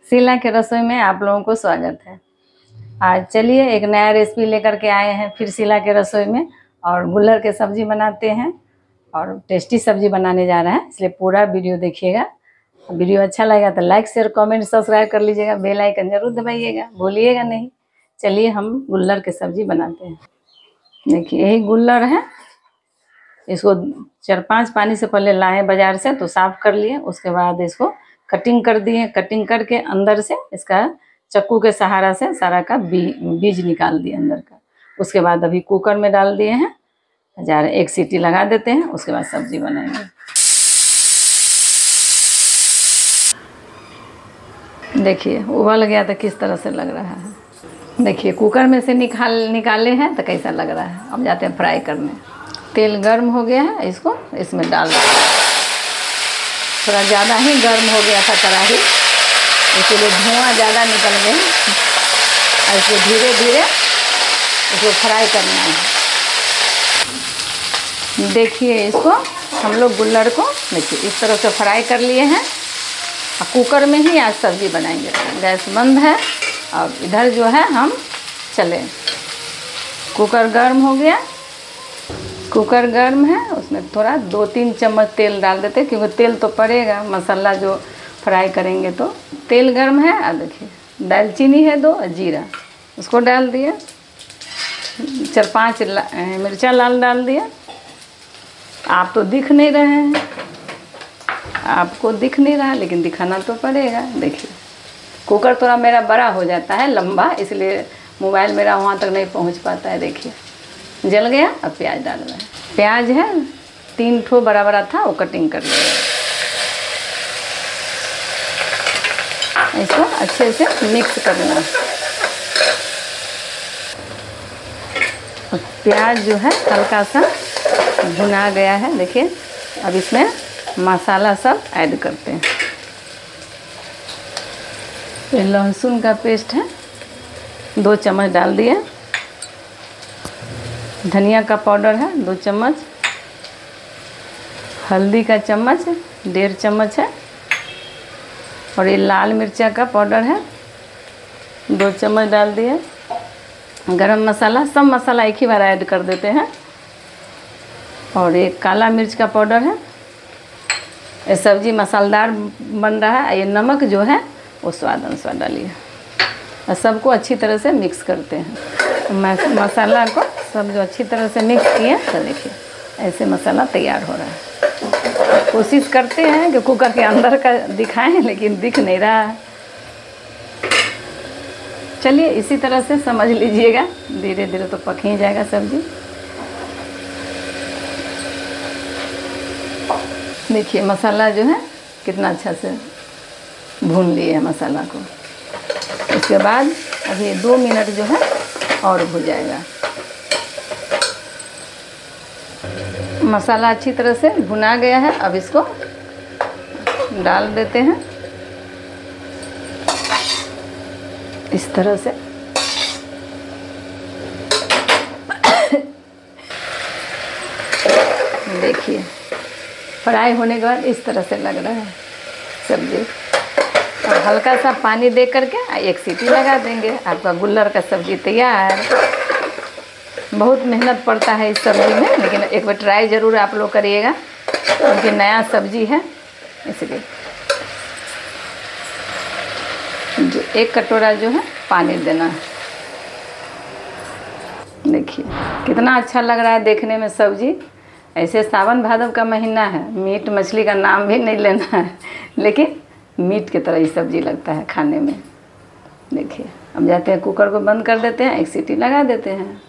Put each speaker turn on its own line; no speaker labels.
शीला के रसोई में आप लोगों को स्वागत है। आज चलिए एक नया रेसिपी लेकर के आए हैं फिर शीला के रसोई में, और गुल्लर के सब्जी बनाते हैं और टेस्टी सब्जी बनाने जा रहे हैं, इसलिए पूरा वीडियो देखिएगा। वीडियो अच्छा लगा तो लाइक शेयर कमेंट सब्सक्राइब कर लीजिएगा, बेल आइकन जरूर दबाइएगा, भूलिएगा नहीं। चलिए हम गुल्लर के सब्जी बनाते हैं। देखिए यही गुल्लर है, इसको 4-5 पानी से पहले लाए बाजार से तो साफ कर लिए, उसके बाद इसको कटिंग कर दिए। कटिंग करके अंदर से इसका चक्कू के सहारा से सारा का बीज निकाल दिए अंदर का। उसके बाद अभी कुकर में डाल दिए हैं, एक सीटी लगा देते हैं, उसके बाद सब्जी बनाएंगे। देखिए उबल गया तो किस तरह से लग रहा है। देखिए कुकर में से निकाले हैं तो कैसा लग रहा है। अब जाते हैं फ्राई करने। तेल गर्म हो गया है, इसको इसमें डाल दें। थोड़ा ज़्यादा ही गर्म हो गया था कढ़ाई, इसीलिए धुआं ज़्यादा निकल गया। और इसको धीरे धीरे इसको फ्राई करना है। देखिए इसको हम लोग गुल्लर को देखिए इस तरह से फ्राई कर लिए हैं। और कुकर में ही आज सब्ज़ी बनाएंगे। गैस बंद है और इधर जो है हम चले। कुकर गर्म हो गया, कुकर गर्म है, उसमें थोड़ा 2-3 चम्मच तेल डाल देते, क्योंकि तेल तो पड़ेगा मसाला जो फ्राई करेंगे तो। तेल गर्म है और देखिए दालचीनी है 2 और जीरा, उसको डाल दिया। 4-5 मिर्चा लाल डाल दिया। आप तो दिख नहीं रहे हैं, आपको दिख नहीं रहा, लेकिन दिखाना तो पड़ेगा। देखिए कुकर थोड़ा मेरा बड़ा हो जाता है, लंबा, इसलिए मोबाइल मेरा वहाँ तक नहीं पहुँच पाता है। देखिए जल गया। अब प्याज डाल रहे हैं। प्याज है 3 ठो बड़ा बड़ा था, वो कटिंग कर लिया। इसको अच्छे से मिक्स करना। प्याज जो है हल्का सा भुना गया है। देखिए अब इसमें मसाला सब ऐड करते हैं। ये लहसुन का पेस्ट है 2 चम्मच डाल दिए। धनिया का पाउडर है 2 चम्मच। हल्दी का चम्मच 1.5 चम्मच है। और ये लाल मिर्चा का पाउडर है 2 चम्मच डाल दिए। गरम मसाला, सब मसाला एक ही बार ऐड कर देते हैं। और एक काला मिर्च का पाउडर है। ये सब्ज़ी मसालेदार बन रहा है। ये नमक जो है वो स्वाद अनुसार डालिए और सबको अच्छी तरह से मिक्स करते हैं। मसाला को सब जो अच्छी तरह से मिक्स किए तो देखिए ऐसे मसाला तैयार हो रहा है। कोशिश करते हैं कि कुकर के अंदर का दिखाएं, लेकिन दिख नहीं रहा है। चलिए इसी तरह से समझ लीजिएगा, धीरे धीरे तो पक ही जाएगा सब्जी। देखिए मसाला जो है कितना अच्छा से भून लिए है मसाला को। उसके बाद अभी 2 मिनट जो है और भून जाएगा। मसाला अच्छी तरह से भुना गया है। अब इसको डाल देते हैं इस तरह से। देखिए फ्राई होने के बाद इस तरह से लग रहा है सब्जी। और हल्का सा पानी दे करके 1 सीटी लगा देंगे, आपका गुल्लर का सब्जी तैयार। बहुत मेहनत पड़ता है इस सब्ज़ी में, लेकिन एक बार ट्राई ज़रूर आप लोग करिएगा, क्योंकि नया सब्ज़ी है इसलिए। जो 1 कटोरा जो है पानी देना है। देखिए कितना अच्छा लग रहा है देखने में सब्ज़ी। ऐसे सावन भादव का महीना है, मीट मछली का नाम भी नहीं लेना है, लेकिन मीट की तरह ही सब्ज़ी लगता है खाने में। देखिए अब जाते हैं कुकर को बंद कर देते हैं, 1 सीटी लगा देते हैं।